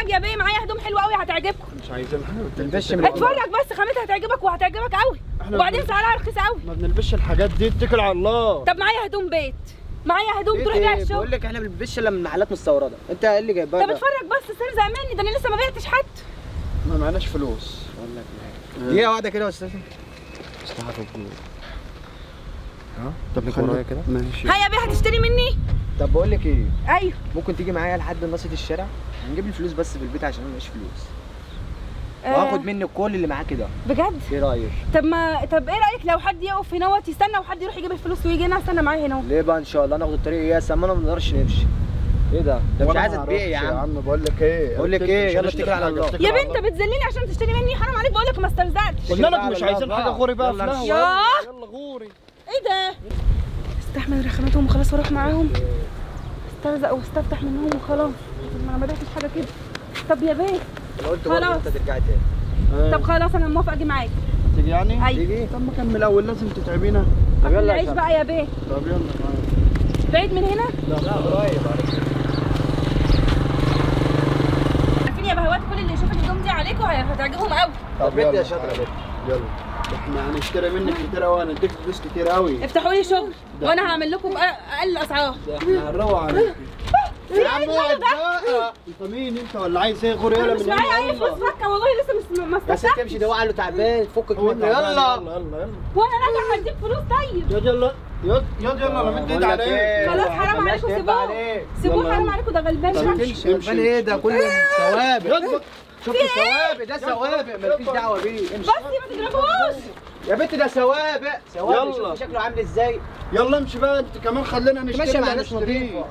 اتفرج يا بيه، معايا هدوم حلوه قوي هتعجبكم. مش عايزين حاجه ما تلبسش. اتفرج بس، خامتها هتعجبك وهتعجبك قوي، وبعدين سعرها رخيص قوي. ما بنلبسش الحاجات دي، اتكل على الله. طب معايا هدوم بيت، معايا هدوم تروح بيها الشغل. بقول لك احنا ما بنلبسش الا من محلات مستورده، انت ايه اللي جايبها؟ طب اتفرج بس، استرزق مني، ده انا لسه ما بعتش حتى. ما معناش فلوس. اقول لك دقيقه واحده كده يا استاذ. استحقوا الجول. ها؟ طب ورايا كده ماشي. هيا يا بيه هتشتري مني؟ طب بقول لك ايه؟ ايوه ممكن تيجي معايا لحد ناصيه الشارع؟ هنجيب لي الفلوس بس في البيت عشان انا معيش فلوس. وهاخد منك كل اللي معاكي ده. بجد؟ ايه رايك؟ طب ايه رايك لو حد يقف هنا يستنى وحد يروح يجيب الفلوس ويجي هنا استنى معايا هنا؟ ليه بقى ان شاء الله ناخد الطريق ايه؟ اما ما نقدرش نمشي. ايه ده؟ ده مش عايزه تبيع يا عم. بقول لك ايه؟ يلا اتكل على الله. يا بنت بتذلني عشان تشتري مني، حرام عليك، بقول لك ما استرزقتش. قلنا لك مش عايزين حاجه غوري بقى في القهوه. يلا غوري. ايه ده؟ استحمل رخامتهم وخلاص واروح معاهم. استرزق واستفتح منهم وخلاص، ما انا بداتش حاجه كده. طب يا بيه خلاص انت ترجعي تاني. طب خلاص انا موافقه اجي معاك. تيجي يعني؟ ايوه. تيجي؟ طب ما كان من الاول لازم تتعبينا. طب يلا عيش بقى يا بيه. طب يلا معايا. بعيد من هنا؟ لا قريب. عارفين يا بهوات، كل اللي يشوف الهدوم دي عليكم هتعجبهم قوي. طب انت يا شاطره يا يلا احنا هنشتري منك كتير قوي، هنديك فلوس كتير قوي. افتحوا لي شغل وانا هعمل لكم باقل اسعار. احنا هنروق عليك. يا عم اقعد بقى. انت مين انت ولا عايز ايه؟ غوري يلا مش من هنا. معايا اي فلوس فكه والله، لسه ما يا ست استفتحتش. امشي، ده هو قال له تعبان فكك منه. يلا يلا يلا. وانا راجع هديك فلوس. طيب يلا يلا انا مديت عليه. خلاص حرام عليكم، سيبوه سيبوه، حرام عليكم، ده غلبان شكله. غلبان ايه ده؟ كله سوابق. شوف السوابق ده، سوابق مالكيش دعوه بيه. امشي بس ما تضربوش يا بنت، ده سوابق سوابق. يلا. شوف شكله عامل ازاي. يلا امشي بقى انت كمان، خلينا نشتري. ماشي مع ناس نظيفه.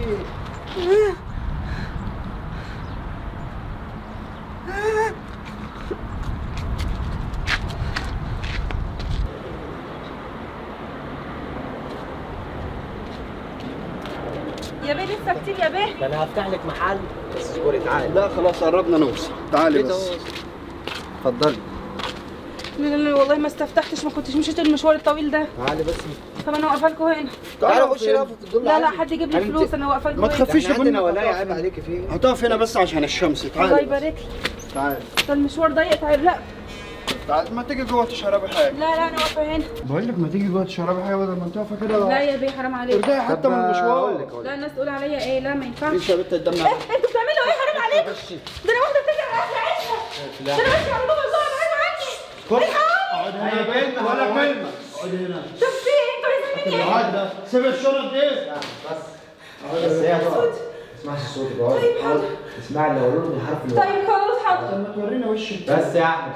يا بيه لسه كتير يا بيه. ده انا هفتح لك محل بس اصبري تعالي. لا خلاص قربنا نوصل. تعالي بس. اتفضلي. لا والله ما استفتحتش، ما كنتش مشيت المشوار الطويل ده. تعالي بس. طب انا واقفه لكم هنا. تعالي خشي رافض الدول. لا حد يجيب لي فلوس، انا واقفه لكم ما هنا. تخافيش يا بني. ولا عيب عليكي في ايه؟ هتقف هنا بس عشان الشمس. تعالي. الله يبارك لك. تعالي. ده المشوار ضيق. تعال. لا تعالي ما تيجي جوه تشربي حاجه. لا انا واقفه هنا. بقول لك ما تيجي جوه تشربي حاجه بدل ما انت واقفه كده. لا يا بيه حرام عليك. ارجعي حتى من المشوار. لا الناس تقول عليا ايه؟ لا ما ينفعش. انت يا بنت الدم. انتوا بتعملوا ايه؟ حرام عليكم. ده انا واحده بتجري على اكل عيشها. ده انا ماشيه على بابا الله بعيد عني. اقعد هنا يا بنت ولا كلمه. اقعد هنا. طب في ايه؟ انتوا عايزين مني ايه؟ اقعد ده. سيب الشنط دي. بس بس يا ترى ما تسمعش صوتك. اقعد. طيب حاضر. اسمعي اللي هقوله من الحرف اللي طيب خلاص حاضر. لما تورينا وشك بس يا احمد.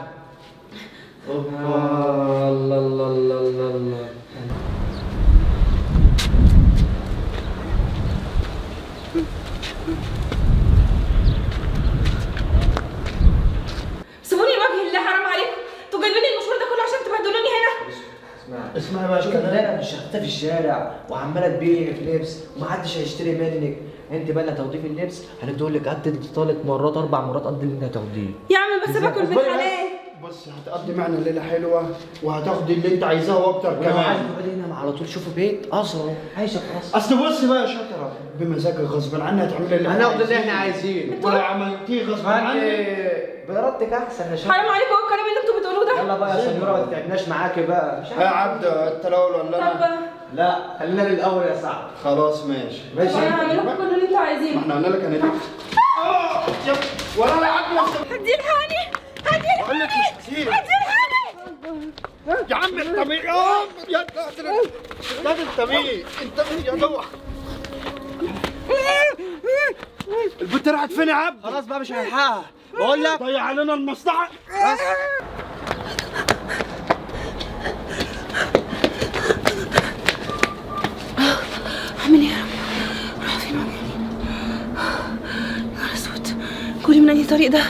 الله الله الله الله الله. سيبوني وجه الله، حرام عليكم. انتوا جايبين لي المشوار ده كله عشان تبهدلوني هنا؟ اسمعي بقى شوف امبارح مش شحتة في الشارع وعماله تبيعي في لبس ومحدش هيشتري منك. انت بقى اللي هتاخديه في اللبس، هنديه لك قد 3 مرات 4 مرات قد اللي انت هتاخديه. يا عم بس باكل بالحلال. بص هتقضي معنا الليله حلوه وهتاخدي اللي انت عايزاه واكتر كمان. عايز كمان. تقعدي هنا على طول، شوفي بيت قصر عايشه في قصر. اصل بص بقى يا شاطره، بمزاجك غصب عنها هتعملي اللي هناخد اللي احنا عايزينه. ولو عملتيه غصب عنك بإرادتك احسن يا شاطره. حرام عليكم، هو الكلام اللي انتوا بتقولوه ده؟ يلا بقى يا سنيوره ما تتعبناش معاكي بقى. يا عبد انت الاول ولا انا؟ طب لا خلينا للاول يا صاحبي. خلاص ماشي. ماشي. انا هعمل لكم كل اللي انتوا ما عايزينه. احنا قلنا لك هنديك. ولا يا عبد هتلحقني بقول لك مش كتير. يا عم انت مين؟ يا انت مين؟ انت مين يا جوع؟ البت راحت فين يا عبد؟ خلاص بقى مش هنلحقها بقول لك. ضيع علينا المصلحه. اعمل ايه يا رب؟ راح فين وجهي؟ يا نهار اسود، قولي من اي طريق ده؟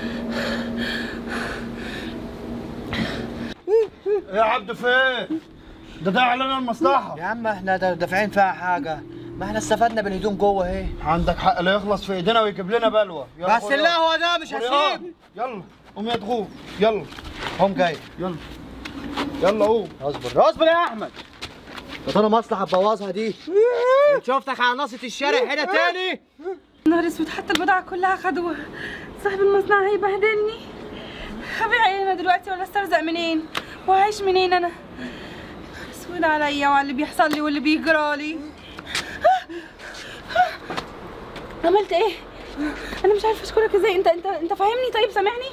يا عبد فين؟ ده ضيع علينا المصلحه. يا عم احنا دافعين فيها حاجه، ما احنا استفدنا بالهدوم جوه اهي. عندك حق، لا يخلص في ايدينا ويجيب لنا بلوه. بس لا هو ده مش هسيب. يلا قوم يا تغوف. يلا قوم جاي. يلا يلا قوم. اصبر اصبر يا احمد. يا ترى مصلحه تبوظها دي؟ شفتك على ناصيه الشارع هنا تاني. نهار اسود، حتى البضاعة كلها خدوها. صاحب المصنع هيبهدلني. هبيع ايه انا دلوقتي ولا استرزق منين؟ وهعيش منين انا؟ نهار اسود عليا وعلى اللي بيحصل لي واللي بيجرالي. عملت ايه؟ انا مش عارفه اشكرك ازاي. انت فاهمني؟ طيب سامعني؟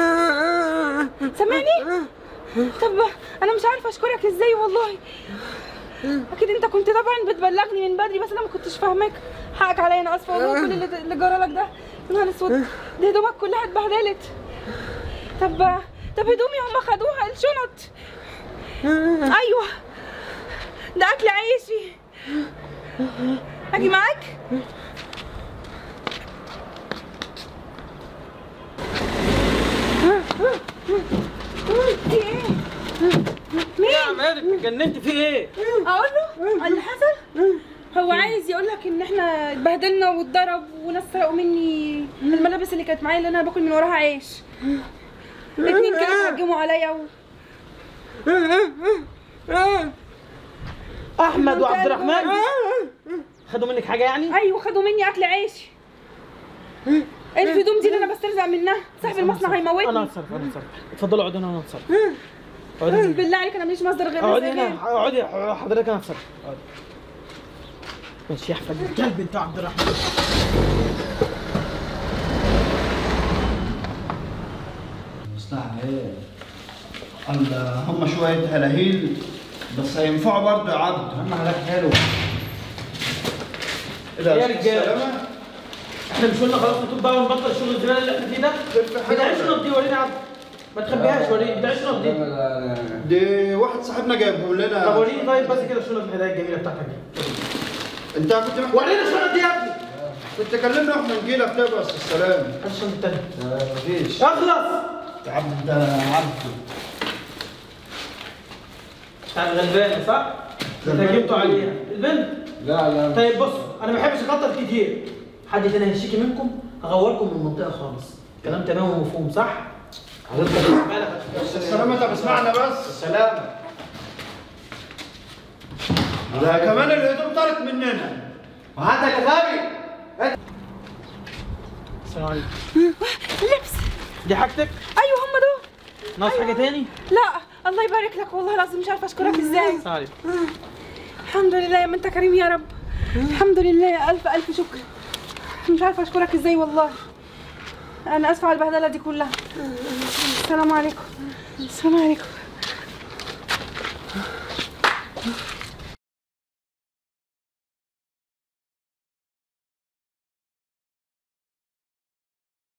سامعني؟ طب انا مش عارفه اشكرك ازاي والله. اكيد انت كنت طبعا بتبلغني من بدري، بس انا ما كنتش فاهماك. حقك عليا، انا اسفه والله. كل اللي جرالك ده يا نهار اسود، دي هدومك كلها اتبهدلت. طب هدومي هم خدوها، الشنط. ايوه ده اكل عيشي. اجي معاك؟ في ايه؟ مين؟ يا عماد اتجننت في ايه؟ اقول له اللي حصل؟ هو عايز يقول لك ان احنا اتبهدلنا واتضرب وناس سرقوا مني الملابس اللي كانت معايا اللي انا باكل من وراها عيش. اتنين كده اتهجموا عليا احمد وعبد الرحمن خدوا منك حاجه يعني؟ ايوه خدوا مني اكل عيشي. الهدوم دي اللي انا بسترزق منها. صاحب المصنع هيموتني. انا هتصرف اتفضلوا اقعدوا هنا وانا هتصرف. اقعدي بالله عليك انا ماليش مصدر غير اقعدي رزق. هنا، اقعدي حضرتك انا هتصرف. اقعدي ماشي يا احمد الكلب انت عبد الرحمن. مصلحة ايه؟ هم شويه هلاهيل بس هينفعوا برضه يا عبد. اهم حاجات حلوة. ايه ده يا يا رجالة. سلامة؟ احنا مش قلنا خلاص نتوب بقى ونبطل شغل الزباله اللي احنا فيه ده؟ بتاع الشنط دي وريني يا عبد. ما تخبيهاش، وريني بتاع الشنط دي. دي واحد صاحبنا جايبه لنا. طب وريني طيب بس كده الشنط الهدايا الجميله بتاعتك دي. انت كنت محتاج وريني الشنط دي يا ابني. كنت كلمنا واحنا نجيلك تبقى بس السلام. هات الشنط التانيه. مفيش. اخلص. يا عبد انت عبد. بتاع الغلبانه صح؟ انت جبته عليها البنت. لا طيب بصوا انا ما بحبش اخطط كتير. حد تاني هيشتكي منكم هغوركم من المنطقه خالص. كلام تمام ومفهوم صح؟ حضرتك بالك بس السلامة. طب اسمعنا بس. السلامة. ده كمان الهدوم طارت مننا. وهاتك يا غبي. السلام عليكم. لبس. دي حاجتك؟ ايوه هم دول. ناقص حاجه تاني؟ لا الله يبارك لك والله العظيم مش عارفه اشكرك ازاي. السلام عليكم. الحمد لله يا ما انت كريم يا رب. الحمد لله، الف الف شكر. مش عارفه اشكرك ازاي والله. انا اسفه على البهدله دي كلها. السلام عليكم. السلام عليكم.